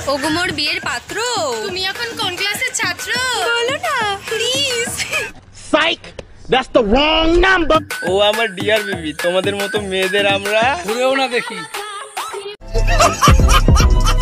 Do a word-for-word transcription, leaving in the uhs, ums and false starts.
ওগো মোর বিয়ের পাত্র, তুমি এখন কোন ক্লাসের ছাত্র বলো না please. Psych, that's the wrong number. ও আমার ডিয়ার বেবি, তোমাদের মতো মেয়েদের আমরা ঘুরেও না দেখি।